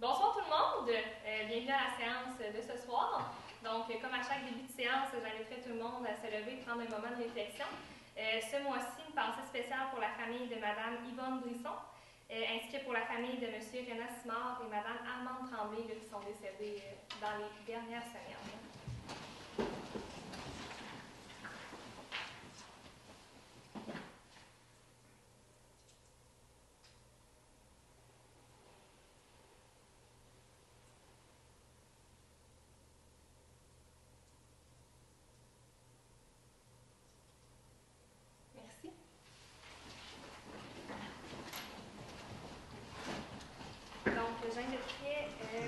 Bonsoir tout le monde, bienvenue à la séance de ce soir. Donc, comme à chaque début de séance, j'inviterai tout le monde à se lever et prendre un moment de réflexion. Ce mois-ci, une pensée spéciale pour la famille de Mme Yvonne Brisson, ainsi que pour la famille de M. René Simard et Mme Armande Tremblay, qui sont décédés dans les dernières semaines. Merci. Donc, j'inviterai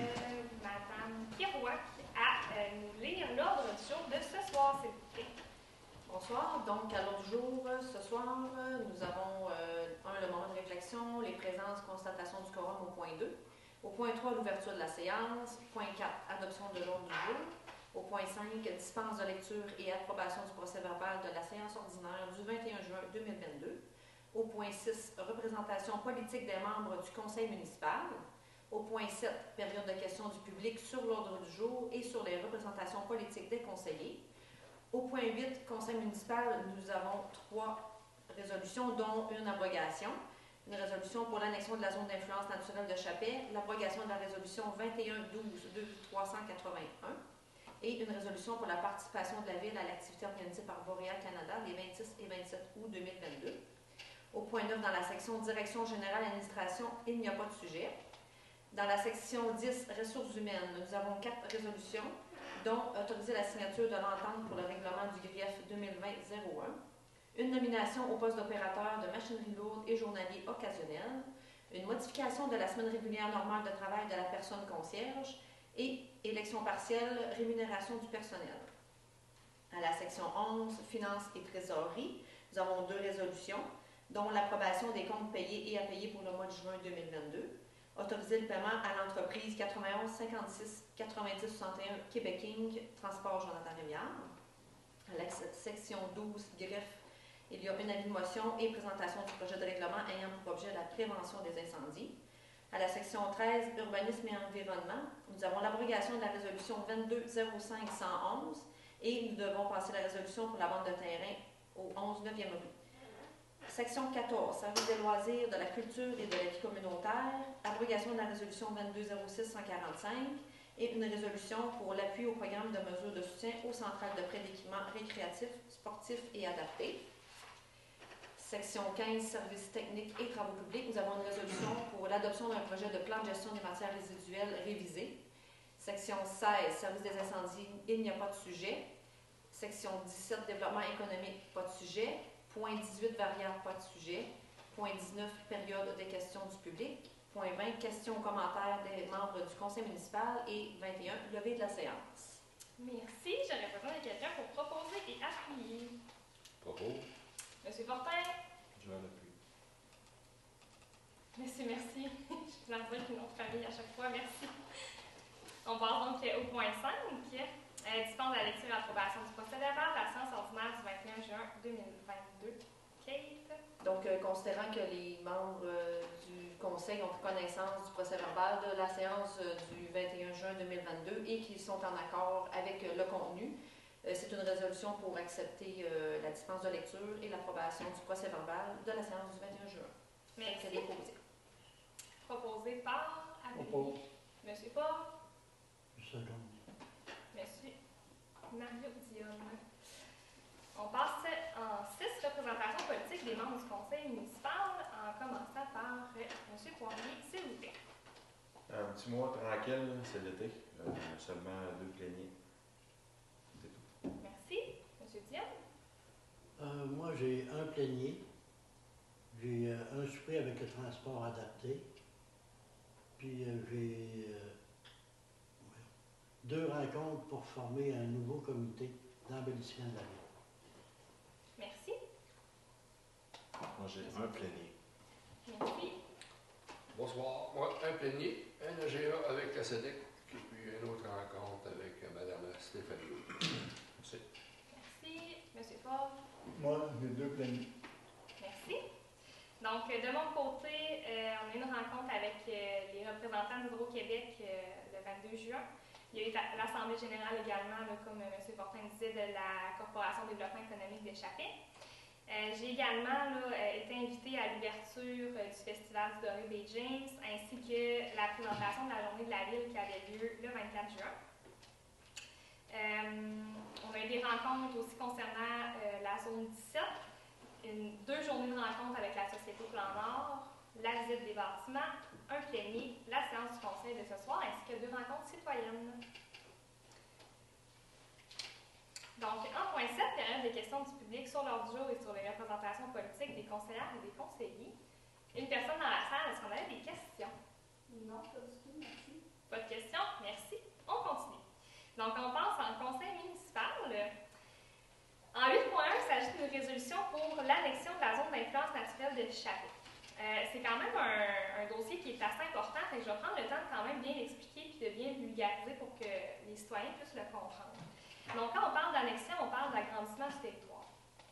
Mme Kirouac à nous lire l'ordre du jour de ce soir, s'il vous plaît. Bonsoir. Donc, à l'ordre du jour, ce soir, nous avons le moment de réflexion, les présences, constatation du quorum au point 2. Au point 3, l'ouverture de la séance. Point 4, adoption de l'ordre du jour. Au point 5, dispense de lecture et approbation du procès-verbal de la séance ordinaire du 21 juin 2022. Au point 6, représentation politique des membres du conseil municipal. Au point 7, période de questions du public sur l'ordre du jour et sur les représentations politiques des conseillers. Au point 8, conseil municipal, nous avons 3 résolutions, dont une abrogation. Une résolution pour l'annexion de la zone d'influence naturelle de Chapais, l'abrogation de la résolution 21-12-2381 et une résolution pour la participation de la Ville à l'activité organisée par Boréal Canada les 26 et 27 août 2022. Au point 9, dans la section Direction générale administration, il n'y a pas de sujet. Dans la section 10, ressources humaines, nous avons 4 résolutions, dont autoriser la signature de l'entente pour le règlement du GRIEF 2020-01, une nomination au poste d'opérateur de machinerie lourde et journalier occasionnel, une modification de la semaine régulière normale de travail de la personne concierge et élection partielle, rémunération du personnel. À la section 11, finances et trésorerie, nous avons 2 résolutions, dont l'approbation des comptes payés et à payer pour le mois de juin 2022, autoriser le paiement à l'entreprise 91 56 90 61 Québec Inc. Transport Jonathan Rémiard. À la section 12, greffe, il y a une avis de motion et présentation du projet de règlement ayant pour objet la prévention des incendies. À la section 13, urbanisme et environnement, nous avons l'abrogation de la résolution 22-05-111 et nous devons passer la résolution pour la vente de terrain au 11 9e rue. Section 14, service des loisirs, de la culture et de la vie communautaire, abrogation de la résolution 22-06-145 et une résolution pour l'appui au programme de mesures de soutien aux centrales de prêt d'équipements récréatifs, sportifs et adaptés. Section 15, services techniques et travaux publics, nous avons une résolution pour l'adoption d'un projet de plan de gestion des matières résiduelles révisé. Section 16, services des incendies, il n'y a pas de sujet. Section 17, développement économique, pas de sujet. Point 18, variable, pas de sujet. Point 19, période des questions du public. Point 20, questions, commentaires des membres du conseil municipal. Et 21, levée de la séance. Merci. J'aurais besoin de quelqu'un pour proposer et appuyer. Propos. Monsieur Fortin. Je l'appuie. Merci. Je vais dire une autre famille à chaque fois. Merci. On passe donc au point 5. Dispense de la lecture et approbation du procès-verbal de la séance ordinaire du 21 juin 2022. Kate. Donc, considérant que les membres du conseil ont pris connaissance du procès-verbal de la séance du 21 juin 2022 et qu'ils sont en accord avec le contenu, c'est une résolution pour accepter la dispense de lecture et l'approbation du procès-verbal de la séance du 21 juin. Merci. C'est déposé. Proposé par Propos. Monsieur Paul. Second. Monsieur Mario Dionne. On passe en 6 représentations politiques des membres du conseil municipal, en commençant par M. Poirier, s'il vous plaît. Un petit mois tranquille, c'est l'été. Seulement 2 pléniers. C'est tout. Merci. M. Dionne. Moi, j'ai un plénier. J'ai un souper avec le transport adapté. Puis j'ai 2 rencontres pour former un nouveau comité d'embellissement de la ville. Merci. Moi, j'ai un plénier. Merci. Bonsoir. Moi, un plénier, un AGA avec la SEDEC, et puis une autre rencontre avec Mme Stéphanie. Merci. Merci. M. Paul. Moi, j'ai 2 pléniers. Merci. Donc, de mon côté, on a eu une rencontre avec les représentants d'Hydro-Québec le 22 juin. Il y a eu l'Assemblée générale également, là, comme M. Fortin disait, de la Corporation de développement économique d'Échappée. J'ai également été invitée à l'ouverture du Festival du Doré Bay James, ainsi que la présentation de la journée de la ville qui avait lieu le 24 juin. On a eu des rencontres aussi concernant la zone 17, 2 journées de rencontres avec la Société Plan Nord, la visite des bâtiments, un plénier, la séance du conseil de ce soir, ainsi que 2 rencontres citoyennes. Donc, en point 7, période des questions du public sur l'ordre du jour et sur les représentations politiques des conseillères et des conseillers. Une personne dans la salle, est-ce qu'on avait des questions? Non, pas du tout, merci. Pas de questions? Merci. On continue. Donc, on passe en conseil municipal. En 8.1, il s'agit d'une résolution pour l'annexion de la zone d'influence naturelle de l'Échappée. C'est quand même un dossier qui est assez important, et je vais prendre le temps de quand même bien l'expliquer et de bien vulgariser pour que les citoyens puissent le comprendre. Donc, quand on parle d'annexion, on parle d'agrandissement du territoire.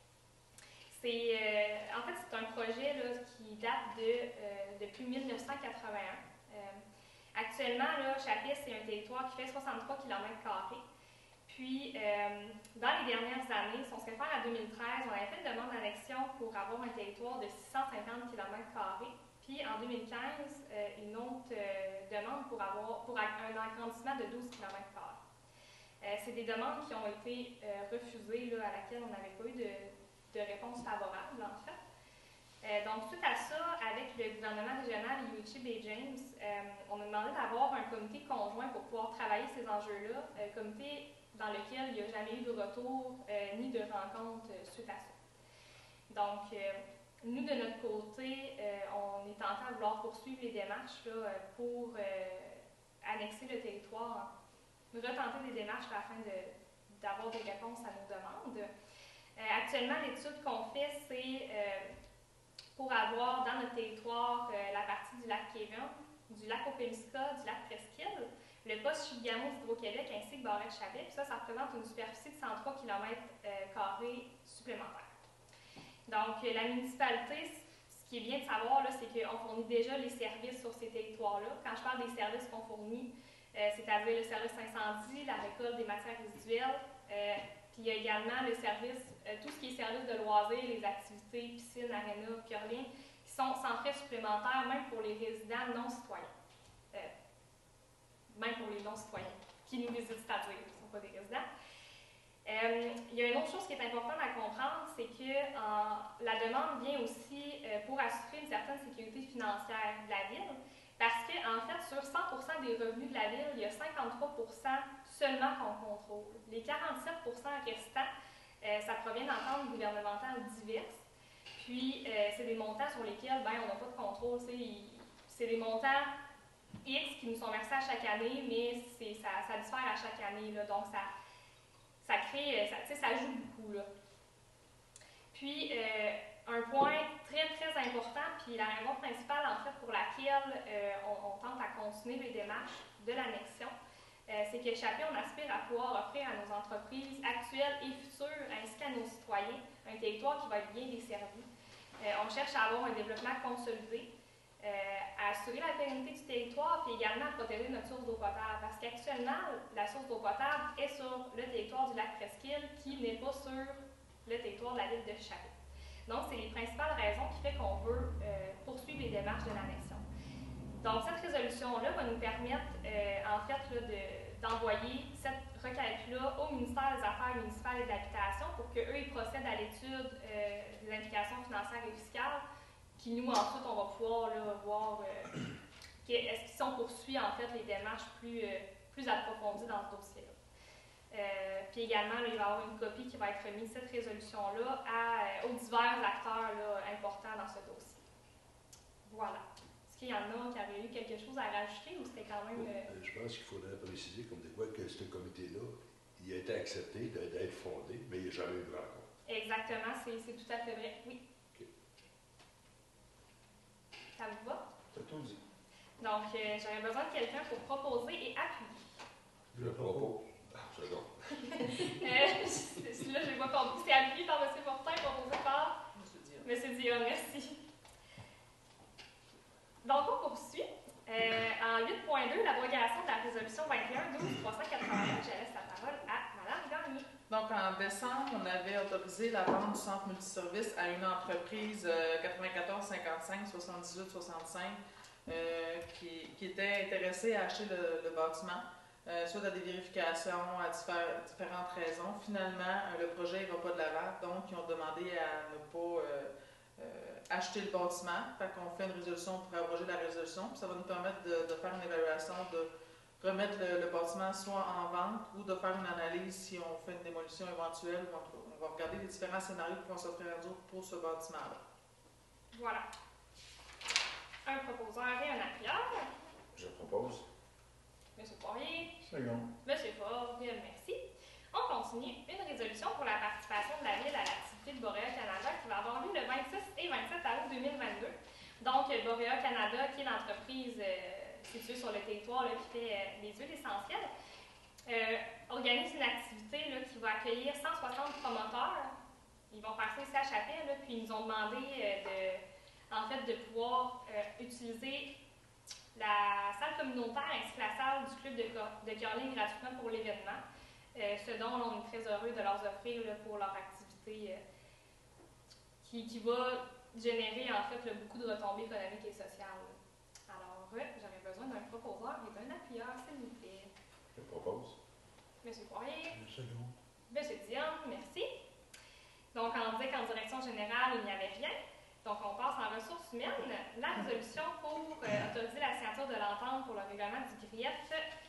En fait, c'est un projet là, qui date depuis 1981. Actuellement, là, Chapis, c'est un territoire qui fait 63 km². Puis, dans les dernières années, si on se réfère à 2013, on avait fait une demande d'annexion pour avoir un territoire de 650 km². Puis, en 2015, une autre demande pour un agrandissement de 12 km². C'est des demandes qui ont été refusées, là, à laquelle on n'avait pas eu de réponse favorable, en fait. Donc, suite à ça, avec le gouvernement régional UHI Bay James, on a demandé d'avoir un comité conjoint pour pouvoir travailler ces enjeux-là, comité dans lequel il n'y a jamais eu de retour ni de rencontre suite à ça. Donc, nous, de notre côté, on est tenté à vouloir poursuivre les démarches là, pour annexer le territoire, retenter des démarches afin d'avoir des réponses à nos demandes. Actuellement, l'étude qu'on fait, c'est pour avoir dans notre territoire la partie du lac Kévion, du lac Opémisca, du lac Presqu'île, le poste Chibougamau d'Hydro-Québec ainsi que Barrette-Chavet. Puis ça représente une superficie de 103 km² supplémentaire. Donc, la municipalité, ce qui est bien de savoir, c'est qu'on fournit déjà les services sur ces territoires-là. Quand je parle des services qu'on fournit, c'est-à-dire le service incendie, la récolte des matières résiduelles, puis il y a également le service, tout ce qui est service de loisirs, les activités, piscines, arénas, curling, qui sont sans frais supplémentaires, même pour les résidents non citoyens. Même pour les non-citoyens qui nous visitent, c'est-à-dire qui ne sont pas des résidents. Il y a une autre chose qui est importante à comprendre, c'est que la demande vient aussi pour assurer une certaine sécurité financière de la ville, parce qu'en fait, sur 100% des revenus de la ville, il y a 53% seulement qu'on contrôle. Les 47% restants, ça provient d'ententes gouvernementales diverses. Puis, c'est des montants sur lesquels on n'a pas de contrôle. C'est des montants X qui nous sont versés à chaque année, mais ça diffère à chaque année. Là, donc, ça crée, ça joue beaucoup. Là. Puis, un point très, très important, puis la raison principale, en fait, pour laquelle on tente à continuer les démarches de l'annexion, c'est qu'Échappée, on aspire à pouvoir offrir à nos entreprises actuelles et futures, ainsi qu'à nos citoyens, un territoire qui va être bien desservi. On cherche à avoir un développement consolidé, à assurer la pérennité du territoire, puis également à protéger notre source d'eau potable. Parce qu'actuellement, la source d'eau potable est sur le territoire du lac Presqu'île, qui n'est pas sur le territoire de la ville de Chapé. Donc, c'est les principales raisons qui font qu'on veut poursuivre les démarches de l'annexion. Donc, cette résolution-là va nous permettre, en fait, d'envoyer cette requête-là au ministère des Affaires municipales et de l'Habitation pour qu'eux, ils procèdent à l'étude des implications financières et fiscales. Puis nous, ensuite, on va pouvoir là, voir est-ce qu'on poursuit en fait les démarches plus approfondies dans ce dossier-là. Puis également, là, il va y avoir une copie qui va être remise, cette résolution-là, aux divers acteurs là, importants dans ce dossier. Voilà. Est-ce qu'il y en a qui avaient eu quelque chose à rajouter ou c'était quand même... Je pense qu'il faudrait préciser comme de quoi que ce comité-là, il a été accepté d'être fondé, mais il n'y a jamais eu de rencontre. Exactement, c'est tout à fait vrai, oui. Ça vous va? T'as tout dit. Donc, j'aurais besoin de quelqu'un pour proposer et appuyer. Je propose. C'est bon. Là, je n'ai pas compris. C'est appuyé par M. Fortin, proposé par M. Dion. Merci. résolution 21-12-381. Je laisse la parole à Mme Gagné. Donc, en décembre, on avait autorisé la vente du centre multiservice à une entreprise 94 55 78 65 qui était intéressée à acheter le bâtiment suite à des vérifications à différentes raisons. Finalement, le projet ne va pas de l'avant, donc ils ont demandé à ne pas acheter le bâtiment. Fait qu'on fait une résolution pour abroger la résolution, puis ça va nous permettre de faire une évaluation, de remettre le bâtiment soit en vente ou de faire une analyse si on fait une démolition éventuelle. On va regarder les différents scénarios qui vont s'offrir à nous pour ce bâtiment-là. Voilà. Un proposeur et un appuyeur. Je propose. Monsieur Poirier. Second. Monsieur Ford, merci. On continue. Une résolution pour la participation de la Ville à l'activité de Boréal Canada qui va avoir lieu le 26 et 27 août 2022. Donc, Boréal Canada, qui est l'entreprise située sur le territoire là, qui fait les huiles essentielles, organise une activité là, qui va accueillir 160 promoteurs. Ils vont faire ça ici à Chapelle, là, puis ils nous ont demandé de pouvoir utiliser la salle communautaire ainsi que la salle du club de curling gratuitement pour l'événement. Ce dont on est très heureux de leur offrir là, pour leur activité qui va générer en fait là, beaucoup de retombées économiques et sociales. Alors, j'aurais besoin d'un proposeur et d'un appuyeur, s'il vous plaît. Je propose. Monsieur Poirier. Second. Monsieur Dion, merci. Donc, on disait qu'en direction générale, il n'y avait rien. Donc, on passe en ressources humaines. La résolution pour autoriser la signature de l'entente pour le règlement du GRIEF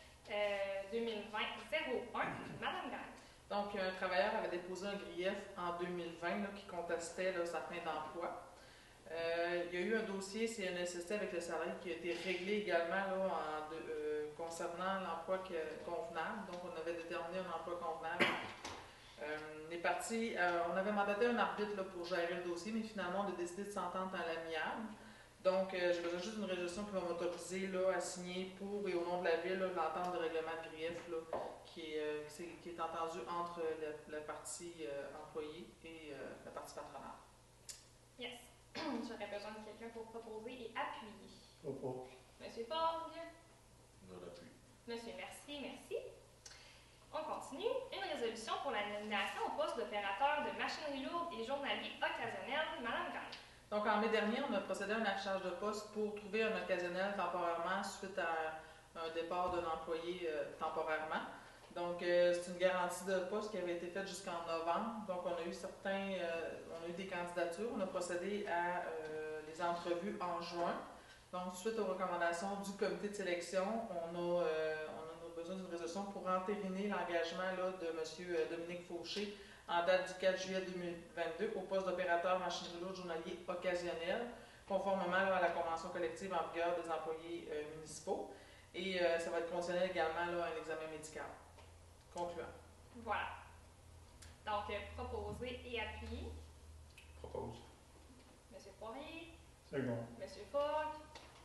2020-01, Madame Gagne. Donc, un travailleur avait déposé un grief en 2020 là, qui contestait là, sa fin d'emploi. Il y a eu un dossier CNSST avec le salarié qui a été réglé également là, concernant l'emploi convenable. Donc, on avait déterminé un emploi convenable. Les parties, on avait mandaté un arbitre là, pour gérer le dossier, mais finalement, on a décidé de s'entendre à l'amiable. Donc, j'ai besoin juste d'une résolution qui va m'autoriser à signer pour et au nom de la Ville l'entente de règlement de grief là, qui est entendue entre la partie employée et la partie patronale. Yes. J'aurais besoin de quelqu'un pour proposer et appuyer. Propose. Monsieur Ford. Non, l'appui. Monsieur, merci. On continue. Une résolution pour la nomination au poste d'opérateur de machinerie lourde et journalier occasionnel, Madame Gagne. Donc, en mai dernier, on a procédé à un affichage de poste pour trouver un occasionnel temporairement suite à un départ d'un employé temporairement. Donc, c'est une garantie de poste qui avait été faite jusqu'en novembre. Donc, on a eu des candidatures. On a procédé à les entrevues en juin. Donc, suite aux recommandations du comité de sélection, on a besoin d'une résolution pour entériner l'engagement de M. Dominique Fauché en date du 4 juillet 2022 au poste d'opérateur machinerie lourde journalier occasionnel, conformément à la convention collective en vigueur des employés municipaux. Et ça va être conditionné également à un examen médical concluant. Voilà. Donc, proposer et appuyer. Propose. Monsieur Poirier. Second. Monsieur Fogg.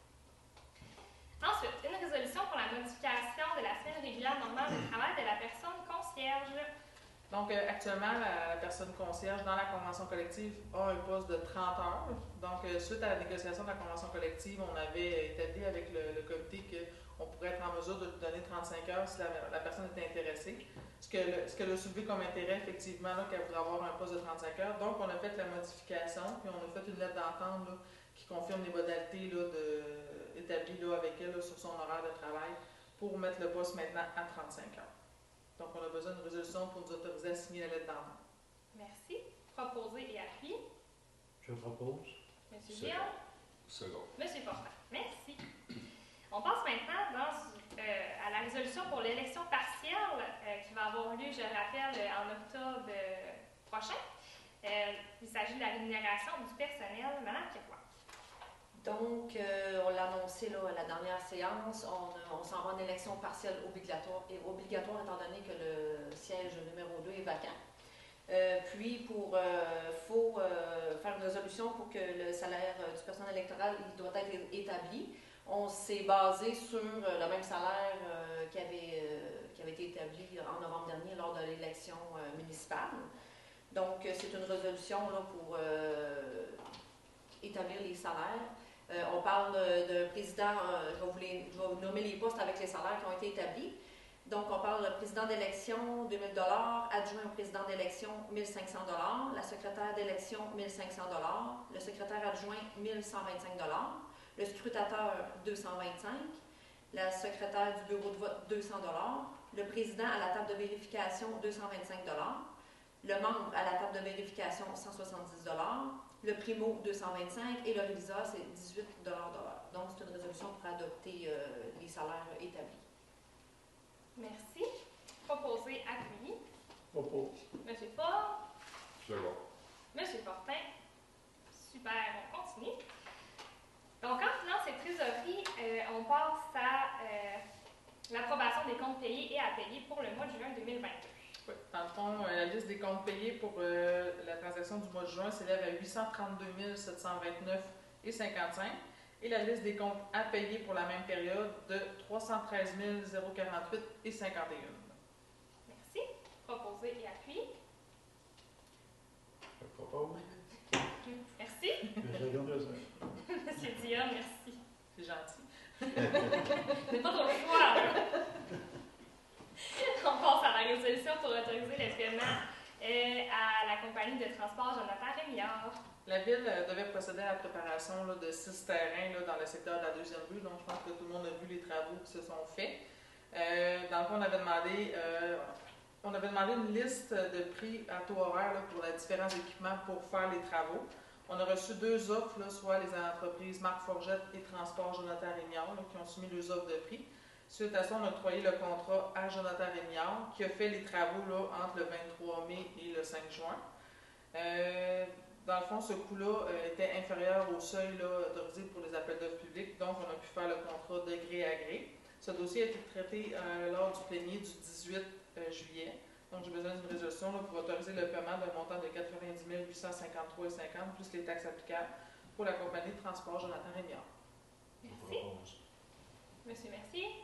Ensuite, une résolution pour la modification de la semaine régulière normale de travail de la personne concierge. Donc, actuellement, la personne concierge dans la convention collective a un poste de 30 heures. Donc, suite à la négociation de la convention collective, on avait établi avec le comité qu'on pourrait être en mesure de lui donner 35 heures si la personne était intéressée. Ce qu'elle a soulevé comme intérêt, effectivement, qu'elle voudrait avoir un poste de 35 heures. Donc, on a fait la modification, puis on a fait une lettre d'entente qui confirme les modalités établies avec elle sur son horaire de travail pour mettre le poste maintenant à 35 heures. Donc, on a besoin d'une résolution pour nous autoriser à signer la lettre d'entente. Merci. Proposer et appuyer. Je propose. Monsieur Second. Gill. Second. Monsieur Fortin. Merci. On passe maintenant à la résolution pour l'élection partielle qui va avoir lieu, je rappelle, en octobre prochain. Il s'agit de la rémunération du personnel. Madame Kepois. Donc, on l'a annoncé à la dernière séance, on s'en va en élection partielle obligatoire, et obligatoire étant donné que le siège numéro 2 est vacant. Puis, faut faire une résolution pour que le salaire du personnel électoral il doit être établi. On s'est basé sur le même salaire qui avait été établi en novembre dernier lors de l'élection municipale. Donc, c'est une résolution pour établir les salaires. On parle d'un président, je vais vous nommer les postes avec les salaires qui ont été établis. Donc, on parle de président d'élection, 2 000 adjoint au président d'élection, 1 500 la secrétaire d'élection, 1 500 le secrétaire adjoint, 1 125 le scrutateur, 225 la secrétaire du bureau de vote, 200 le président à la table de vérification, 225 le membre à la table de vérification, 170 le primo, 225 et le réviseur, c'est 18 Donc, c'est une résolution pour adopter les salaires établis. Merci. Proposé, accueilli. Propos. Monsieur Fort. Second. Monsieur Fortin. Super, on continue. Donc, en finance et trésorerie, on passe à l'approbation des comptes payés et à payer pour le mois de juin 2022. Oui. Dans le fond, la liste des comptes payés pour la transaction du mois de juin s'élève à 832 729,55 et la liste des comptes à payer pour la même période de 313 048,51. Merci. Proposé et appuyé. Je propose. Merci. Monsieur Dia, merci. C'est gentil. C'est pas trop le choix, là. On passe à la résolution pour autoriser le paiement à la compagnie de transport Jonathan Rémillard. La Ville devait procéder à la préparation là, de 6 terrains là, dans le secteur de la deuxième rue, donc je pense que tout le monde a vu les travaux qui se sont faits. Dans le fond, on avait demandé une liste de prix à taux horaire là, pour les différents équipements pour faire les travaux. On a reçu 2 offres, là, soit les entreprises Marc Forgette et Transport Jonathan Rémillard, là, qui ont soumis 2 offres de prix. Suite à ça, on a octroyé le contrat à Jonathan Rémillard, qui a fait les travaux là, entre le 23 mai et le 5 juin. Dans le fond, ce coût-là était inférieur au seuil autorisé pour les appels d'offres publics, donc on a pu faire le contrat de gré à gré. Ce dossier a été traité lors du plénier du 18 juillet. Donc, j'ai besoin d'une résolution là, pour autoriser le paiement d'un montant de 90 853,50 plus les taxes applicables pour la compagnie de transport Jonathan Rémillard. Merci. Monsieur Mercier.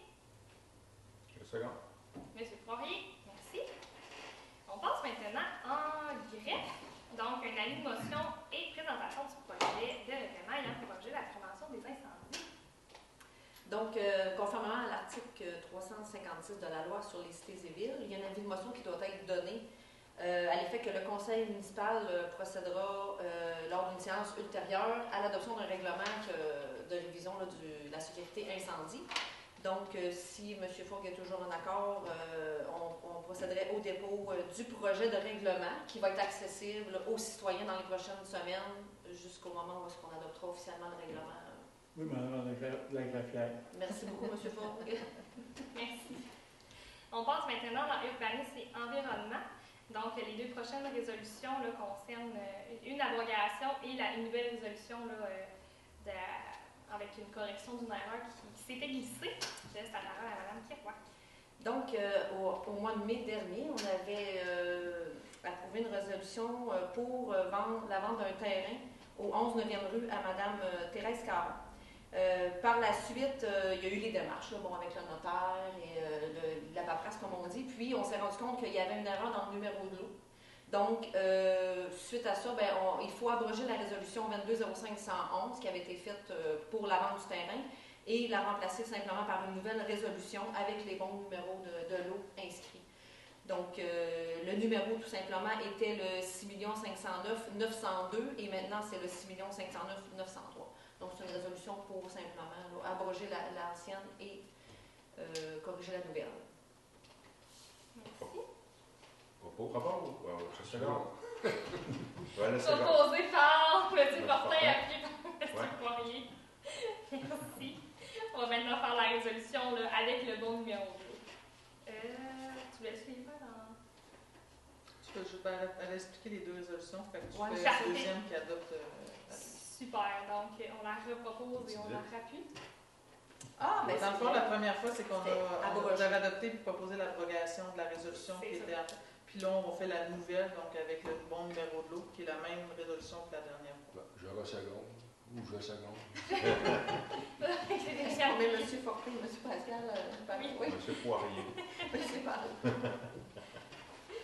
Le second. Monsieur Poirier. Merci. On passe maintenant en greffe. Donc, un avis de motion et présentation du projet de paiement ayant pour objet la prévention des incendies. Donc, conformément à l'article 356 de la loi sur les cités et villes, il y a un avis de motion qui doit être donné à l'effet que le conseil municipal procédera lors d'une séance ultérieure à l'adoption d'un règlement de révision là, de la sécurité incendie. Donc, si M. Fogg est toujours en accord, on procéderait au dépôt du projet de règlement qui va être accessible aux citoyens dans les prochaines semaines jusqu'au moment où on adoptera officiellement le règlement. Oui, madame la greffière. Merci beaucoup, M. Fogg. Merci. On passe maintenant dans urbanisme et environnement. Donc, les 2 prochaines résolutions là, concernent une abrogation et une nouvelle résolution là, avec une correction d'une erreur qui s'était glissée. Je laisse la parole à Mme Kiroir. Donc, au mois de mai dernier, on avait approuvé une résolution pour la vente d'un terrain au 11 9e rue à Mme Thérèse Caron. Par la suite, il y a eu les démarches là, avec le notaire et la paperasse, comme on dit. Puis, on s'est rendu compte qu'il y avait une erreur dans le numéro de l'eau. Donc, suite à ça, il faut abroger la résolution 22-05-111 qui avait été faite pour la vente du terrain et la remplacer simplement par une nouvelle résolution avec les bons numéros de l'eau inscrits. Donc, le numéro, tout simplement, était le 6 509 902 et maintenant, c'est le 6 509 903. Donc, c'est une résolution pour simplement là, abroger l'ancienne et corriger la nouvelle. Merci. Propos? C'est second. Ouais, le second. Proposé par M. Monsieur Fortin, Fortin. appuyé par M. Poirier. Merci. On va maintenant faire la résolution là, avec le bon numéro 2. Tu voulais suivre dans... Tu peux juste aller expliquer les 2 résolutions, fait que tu Ouais, fais parfait. la deuxième qui adopte. Super. Donc, on la repropose et on la rappuie. Ah, Dans le fond, la première fois, c'est qu'on a abrogé. adopté et proposé l'abrogation de la résolution C'est qui ça. était en fait. Puis là, on fait la nouvelle, donc avec le bon numéro de l'eau, qui est la même résolution que la dernière fois. Je reseconde. Ou je seconde. Mais M. Fortin, M. Pascal, oui. Monsieur Poirier. M. Parle.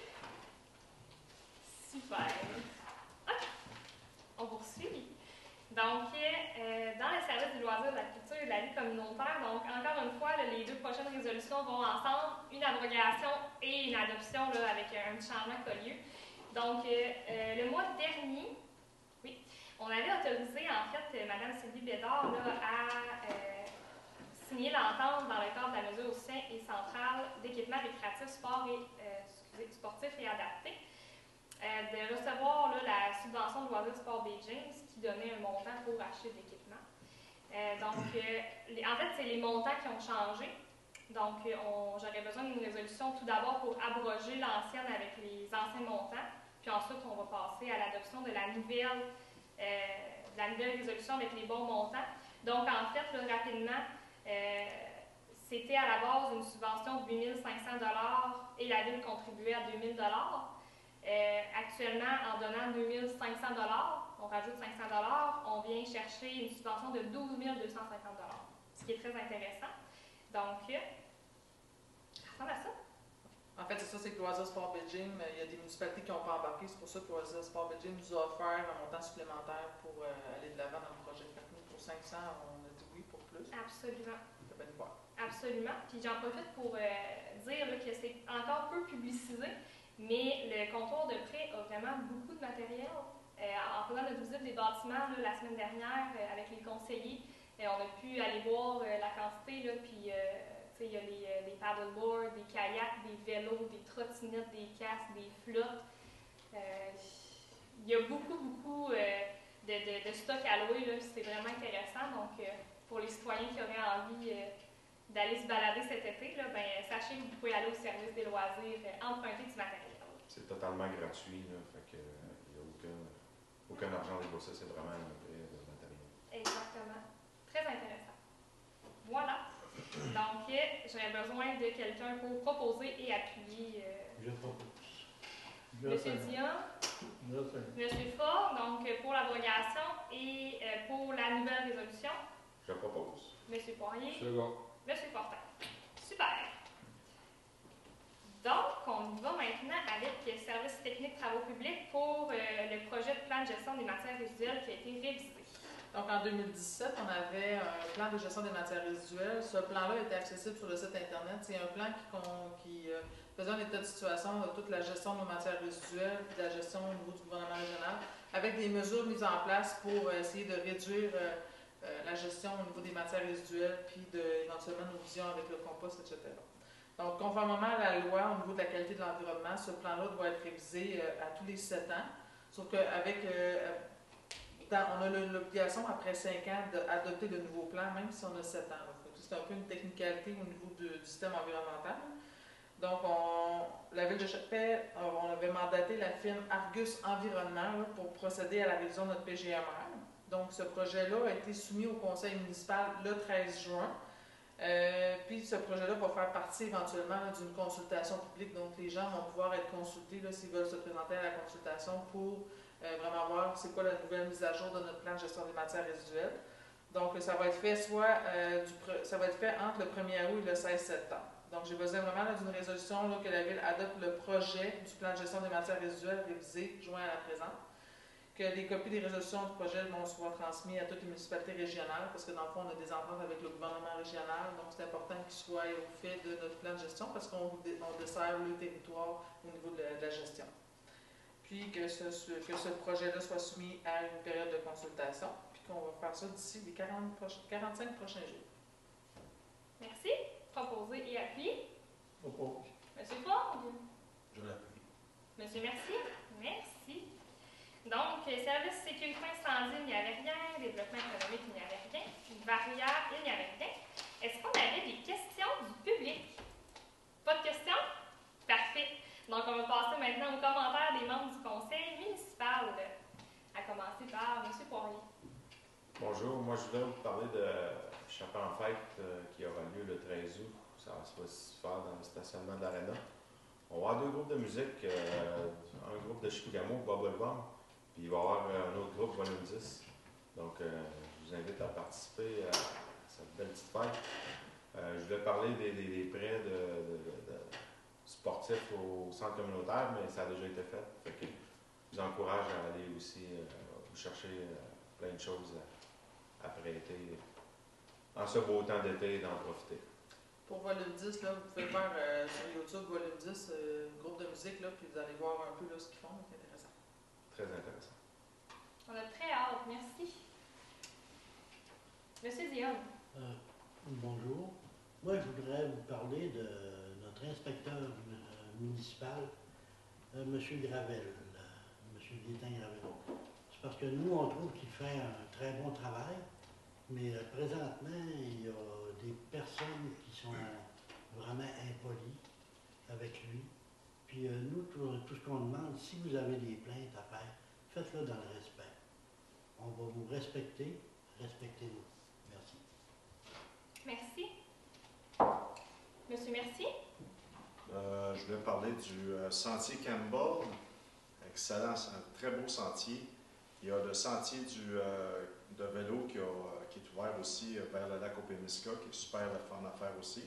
Super. Ah, on poursuit. Donc, dans le service du loisir, de la culture et de la vie communautaire, donc encore une fois, là, les deux prochaines résolutions vont ensemble, une abrogation et une adoption là, avec un petit changement qui a lieu. Donc, le mois dernier, oui, on avait autorisé en fait Mme Sylvie Bédard là, à signer l'entente dans le cadre de la mesure au sein et centrale d'équipements récréatifs, sportifs et adaptés. De recevoir là, la subvention de loisirs sport Bay James qui donnait un montant pour acheter de l'équipement. En fait, c'est les montants qui ont changé. Donc, j'aurais besoin d'une résolution tout d'abord pour abroger l'ancienne avec les anciens montants. Puis ensuite, on va passer à l'adoption de la nouvelle résolution avec les bons montants. Donc, en fait, là, rapidement, c'était à la base une subvention de 8 500 $ et la Ville contribuait à 2 000 $. Actuellement, en donnant 2 500 $, on rajoute 500 $, on vient chercher une subvention de 12 250 $, ce qui est très intéressant. Donc, ça ressemble à ça. En fait, c'est ça, c'est que Loisirs Sport Belgium, il y a des municipalités qui n'ont pas embarqué, c'est pour ça que Loisirs Sport Belgium nous a offert un montant supplémentaire pour aller de l'avant dans le projet. Fait que nous, pour 500, on a dit oui pour plus. Absolument. Ça peut bien voir. Absolument. Puis j'en profite pour dire là, que c'est encore peu publicisé, mais le comptoir de prêt a vraiment beaucoup de matériel. En faisant notre visite des bâtiments là, la semaine dernière avec les conseillers, on a pu aller voir la quantité, là, puis il y a des paddleboards, des kayaks, des vélos, des trottinettes, des casques, des flottes. Il y a beaucoup de stock à louer, là, c'est vraiment intéressant. Donc, pour les citoyens qui auraient envie d'aller se balader cet été, là, sachez que vous pouvez aller au service des loisirs, emprunter du matériel. C'est totalement gratuit, là, fait que il n'y a aucun argent déboursé, c'est vraiment un vrai matériel. Exactement. Très intéressant. Voilà. Donc, j'aurais besoin de quelqu'un pour proposer et appuyer. Je propose. Monsieur Dion, Monsieur Fort, donc pour l'abrogation et pour la nouvelle résolution. Je propose. Monsieur Poirier. Second. Monsieur Fortin. Super. Donc, on y va maintenant avec Services techniques travaux publics pour le projet de plan de gestion des matières résiduelles qui a été révisé. Donc, en 2017, on avait un plan de gestion des matières résiduelles. Ce plan-là était accessible sur le site Internet. C'est un plan qui faisait un état de situation de toute la gestion de nos matières résiduelles et de la gestion au niveau du gouvernement régional, avec des mesures mises en place pour essayer de réduire la gestion au niveau des matières résiduelles, puis éventuellement nos visions avec le compost, etc. Donc, conformément à la loi au niveau de la qualité de l'environnement, ce plan-là doit être révisé à tous les 7 ans. Sauf qu'avec on a l'obligation, après 5 ans, d'adopter de nouveaux plans, même si on a 7 ans. C'est un peu une technicalité au niveau du système environnemental. Donc, la Ville de Chapelle, on avait mandaté la firme Argus Environnement là, pour procéder à la révision de notre PGMR. Donc, ce projet-là a été soumis au conseil municipal le 13 juin. Puis, ce projet-là va faire partie éventuellement d'une consultation publique. Donc, les gens vont pouvoir être consultés s'ils veulent se présenter à la consultation pour vraiment voir c'est quoi la nouvelle mise à jour de notre plan de gestion des matières résiduelles. Donc, ça va être fait ça va être fait entre le 1er août et le 16 septembre. Donc, j'ai besoin vraiment d'une résolution que la Ville adopte le projet du plan de gestion des matières résiduelles révisé, joint à la présente. Que les copies des résolutions du projet vont souvent transmises à toutes les municipalités régionales, parce que dans le fond, on a des ententes avec le gouvernement régional, donc c'est important qu'ils soient au fait de notre plan de gestion, parce qu'on dessert le territoire au niveau de la gestion. Puis que ce projet-là soit soumis à une période de consultation, puis qu'on va faire ça d'ici les 45 prochains jours. Merci. Proposé et appuyé. Propose. Monsieur Ford. Je l'appuie. Monsieur Mercier. Merci. Donc, service sécurité incendie, il n'y avait rien. Développement économique, il n'y avait rien. Varia, il n'y avait rien. Est-ce qu'on avait des questions du public? Pas de questions? Parfait. Donc, on va passer maintenant aux commentaires des membres du conseil municipal. À commencer par M. Poirier. Bonjour, moi je voulais vous parler de Chapin en fête qui aura lieu le 13 août. Ça va se faire dans le stationnement de l'Arena. On va avoir 2 groupes de musique, un groupe de Chipigamo, Bubblegum, puis il va y avoir un autre groupe, Volume 10. Donc, je vous invite à participer à cette belle petite fête. Je voulais parler des prêts de sportifs au centre communautaire, mais ça a déjà été fait. Fait que je vous encourage à aller aussi vous chercher plein de choses à prêter. En ce beau temps d'été, d'en profiter. Pour volume 10, là, vous pouvez faire sur YouTube volume 10, groupe de musique, là, puis vous allez voir un peu là, ce qu'ils font. C'est intéressant. Très intéressant. On a très hâte. Merci. Monsieur Dion. Bonjour. Moi, je voudrais vous parler de notre inspecteur municipal, M. Gravel, M. Gaétan Gravel. C'est parce que nous, on trouve qu'il fait un très bon travail, mais présentement, il y a des personnes qui sont vraiment impolies avec lui. Puis nous, tout ce qu'on demande, si vous avez des plaintes à faire, faites-le dans le respect. On va vous respecter, respectez-nous. Merci. Merci. Monsieur Mercier. Je voulais parler du sentier Campbell. Excellent, c'est un très beau sentier. Il y a le sentier de vélo qui est ouvert aussi vers le lac Opémisca, qui est super le fun à faire aussi.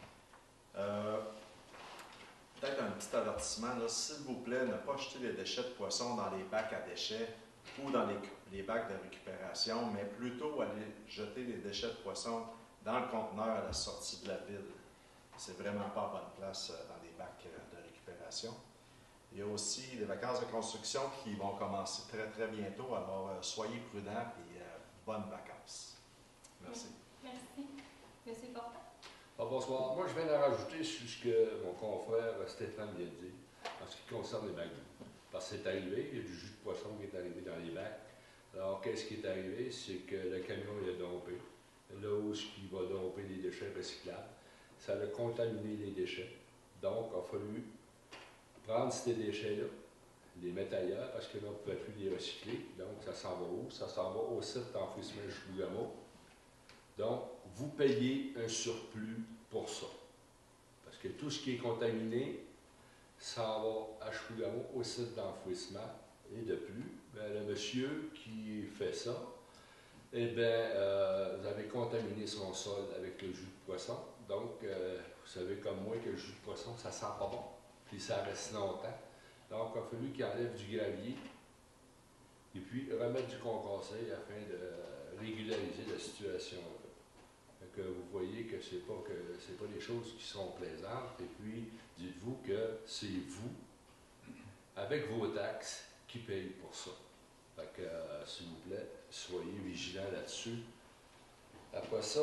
Peut-être un petit avertissement, s'il vous plaît, ne pas jeter les déchets de poissons dans les bacs à déchets ou dans les bacs de récupération, mais plutôt aller jeter les déchets de poissons dans le conteneur à la sortie de la ville. C'est vraiment pas à bonne place dans les bacs de récupération. Il y a aussi les vacances de construction qui vont commencer très, très bientôt. Alors, soyez prudents et bonnes vacances. Merci. Merci. Monsieur Fortin. Bonsoir. Moi, je viens de rajouter sur ce que mon confrère Stéphane vient de dire en ce qui concerne les bacs d'eau. Parce que c'est arrivé, il y a du jus de poisson qui est arrivé dans les bacs. Alors, qu'est-ce qui est arrivé? C'est que le camion il a dompé. Là où il va domper les déchets recyclables, ça a contaminé les déchets. Donc, il a fallu prendre ces déchets-là, les mettre ailleurs, parce que là, on ne pouvait plus les recycler. Donc, ça s'en va où? Ça s'en va au site d'enfouissement Chibougamau. Donc, vous payez un surplus pour ça. Parce que tout ce qui est contaminé s'en va à Chibougamau au site d'enfouissement. Et de plus, le monsieur qui fait ça, eh bien, vous avez contaminé son sol avec le jus de poisson. Donc, vous savez comme moi que le jus de poisson, ça sent pas bon. Puis ça reste longtemps. Donc, il a fallu qu'il enlève du gravier et puis remettre du concassé afin de régulariser la situation-là. Que vous voyez que c'est pas des choses qui sont plaisantes. Et puis, dites-vous que c'est vous, avec vos taxes, qui payez pour ça. Fait que, s'il vous plaît, soyez vigilants là-dessus. Après ça,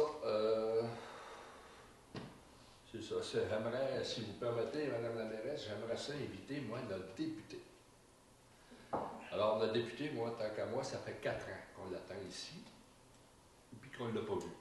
c'est ça. J'aimerais, si vous permettez, Mme la mairesse, j'aimerais ça inviter, moi, notre député. Alors, notre député, moi, tant qu'à moi, ça fait 4 ans qu'on l'attend ici, et puis qu'on ne l'a pas vu.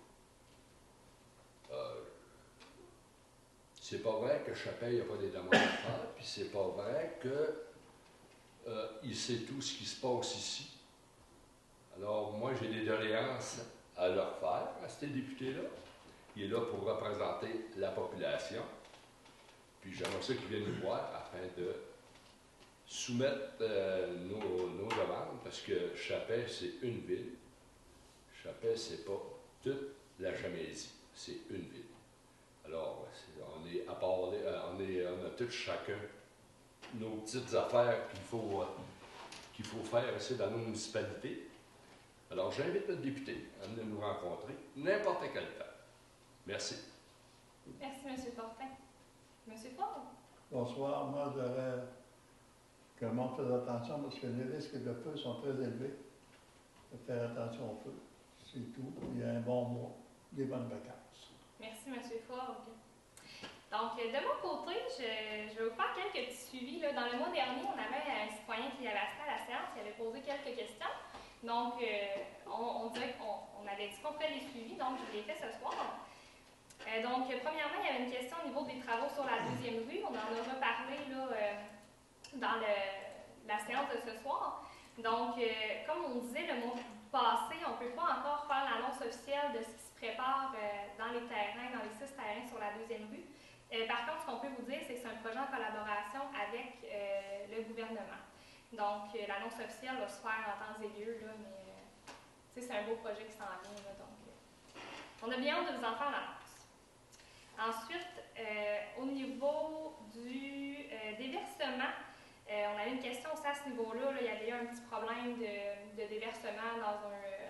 C'est pas vrai que Chapelle n'a pas des demandes à faire, puis c'est pas vrai qu'il sait tout ce qui se passe ici. Alors, moi, j'ai des doléances à leur faire, à ce député-là. Il est là pour représenter la population. Puis j'aimerais ça qu'il vienne nous voir afin de soumettre nos demandes, parce que Chapelle, c'est une ville. Chapelle, c'est pas toute la Chamésie, c'est une ville. Alors, on est à part, on a tous chacun nos petites affaires qu'il faut faire ici dans nos municipalités. Alors, j'invite notre député à venir nous rencontrer n'importe quel temps. Merci. Merci, M. Fortin. M. Ford. Bonsoir. Moi, je voudrais que le monde fasse attention parce que les risques de feu sont très élevés. De faire attention au feu. C'est tout. Il y a un bon mois. Des bonnes vacances. Merci, M. Ford. Donc, de mon côté, je vais vous faire quelques petits suivis. Là. Dans le mois dernier, on avait un citoyen qui avait assisté à la séance, qui avait posé quelques questions. Donc, on dirait qu'on avait dit qu'on ferait les suivis, donc je l'ai fait ce soir. Donc, premièrement, il y avait une question au niveau des travaux sur la 2e rue. On en a reparlé là, dans la séance de ce soir. Donc, comme on disait le mois passé, on ne peut pas encore faire l'annonce officielle de ce qui se prépare dans les terrains, dans les 6 terrains sur la 2e rue. Par contre, ce qu'on peut vous dire, c'est que c'est un projet en collaboration avec le gouvernement. Donc, l'annonce officielle va se faire en temps et lieu, là, mais c'est un beau projet qui s'en vient. Là, donc, on a bien hâte de vous en faire l'annonce. Ensuite, au niveau du déversement, on avait une question aussi à ce niveau-là. Là, il y avait eu un petit problème de déversement dans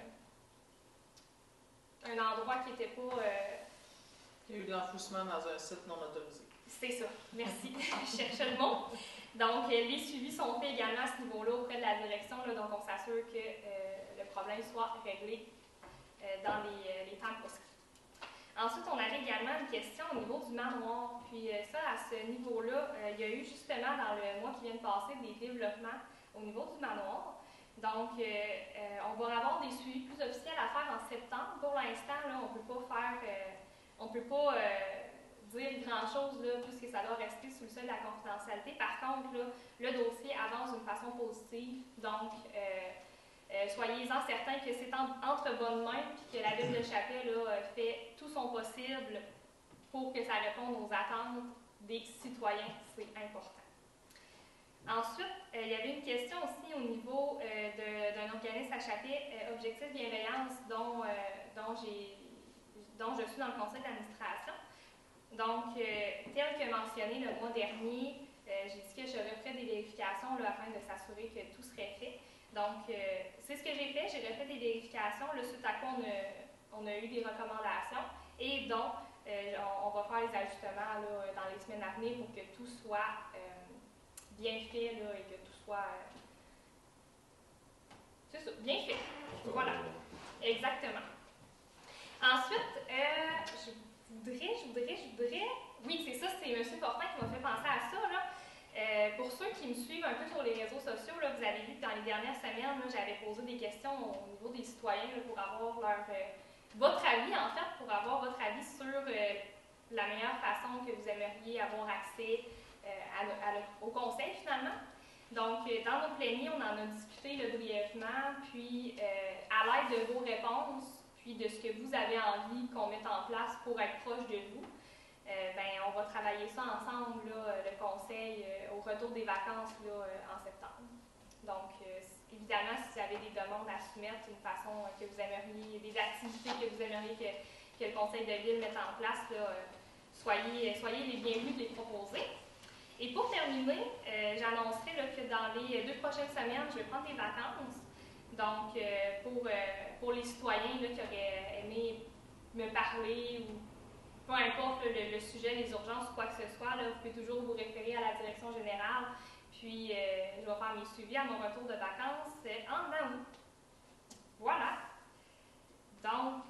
un endroit qui n'était pas... Il y a eu de l'enfouissement dans un site non autorisé. C'est ça, merci. Je cherchais le mot. Donc, les suivis sont faits également à ce niveau-là auprès de la direction, là, donc on s'assure que le problème soit réglé dans les temps proscrits. Ensuite, on avait également une question au niveau du manoir. Puis ça, à ce niveau-là, il y a eu justement dans le mois qui vient de passer des développements au niveau du manoir. Donc, on va avoir des suivis plus officiels à faire en septembre. Pour l'instant, là, on ne peut pas dire grand-chose, là, puisque ça doit rester sous le seuil de la confidentialité. Par contre, là, le dossier avance d'une façon positive. Donc, soyez-en certains que c'est entre bonnes mains et que la Ville de Chapelle là, fait tout son possible pour que ça réponde aux attentes des citoyens. C'est important. Ensuite, il y avait une question aussi au niveau d'un organisme à Chapelle, Objectif Bienveillance, dont je suis dans le conseil d'administration. Donc, tel que mentionné le mois dernier, j'ai dit que je referais des vérifications là, afin de s'assurer que tout serait fait. Donc, c'est ce que j'ai fait. J'ai refait des vérifications, là, suite à quoi on a eu des recommandations et donc, on va faire les ajustements là, dans les semaines à venir pour que tout soit bien fait là, et que tout soit c'est ça, bien fait. Voilà, exactement. Ensuite, je voudrais... Oui, c'est ça, c'est M. Fortin qui m'a fait penser à ça, là. Pour ceux qui me suivent un peu sur les réseaux sociaux, là, vous avez vu que dans les dernières semaines, j'avais posé des questions au niveau des citoyens là, pour avoir votre avis, en fait, pour avoir votre avis sur la meilleure façon que vous aimeriez avoir accès au conseil, finalement. Donc, dans nos pléniers, on en a discuté là, brièvement, puis à l'aide de vos réponses, puis de ce que vous avez envie qu'on mette en place pour être proche de vous, on va travailler ça ensemble, là, le conseil, au retour des vacances là, en septembre. Donc, évidemment, si vous avez des demandes à soumettre, une façon que vous aimeriez, des activités que vous aimeriez que le conseil de ville mette en place, là, soyez les bienvenus de les proposer. Et pour terminer, j'annoncerai là, que dans les 2 prochaines semaines, je vais prendre des vacances. Donc, pour les citoyens là, qui auraient aimé me parler ou peu importe le sujet, les urgences ou quoi que ce soit, là, vous pouvez toujours vous référer à la direction générale. Puis, je vais faire mes suivis à mon retour de vacances en août. Voilà. Donc,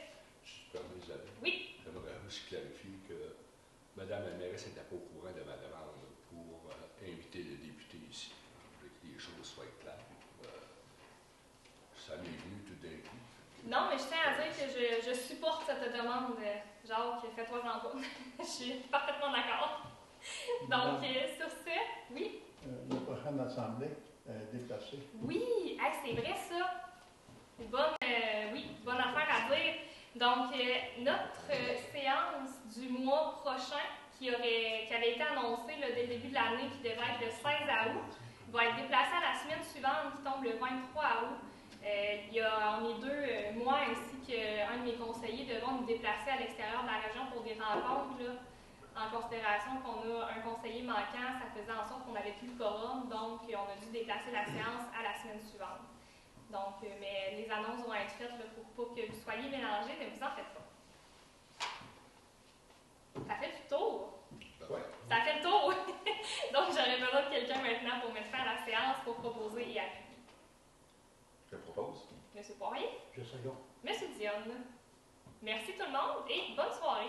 oui. J'aimerais juste clarifier que Mme la mairesse n'était pas au courant de ma demande pour inviter le député ici. Je voulais que les choses soient claires. Ça m'est venu tout d'un coup. Non, mais je tiens à dire que je supporte cette demande. Jacques, fais-toi-en pas. Je suis parfaitement d'accord. Donc, sur ce, oui? La prochaine assemblée est déplacée. Oui, hey, c'est vrai ça. Bonne affaire à dire. Donc, notre séance du mois prochain, qui avait été annoncée là, dès le début de l'année, qui devait être le 16 août, va être déplacée à la semaine suivante, qui tombe le 23 août. On est 2, moi ainsi qu'un de mes conseillers, devons nous déplacer à l'extérieur de la région pour des rencontres, là, en considération qu'on a un conseiller manquant, ça faisait en sorte qu'on n'avait plus le quorum, donc on a dû déplacer la séance à la semaine suivante. Donc, mais les annonces vont être faites là, pour pas que vous soyez mélangés, mais vous en faites pas. Ça fait le tour. Ouais. Ça fait le tour. Donc, j'aurais besoin de quelqu'un maintenant pour mettre fin à la séance, pour proposer et appuyer. Je propose. Monsieur Poirier. Je second. Monsieur Dionne. Merci tout le monde et bonne soirée.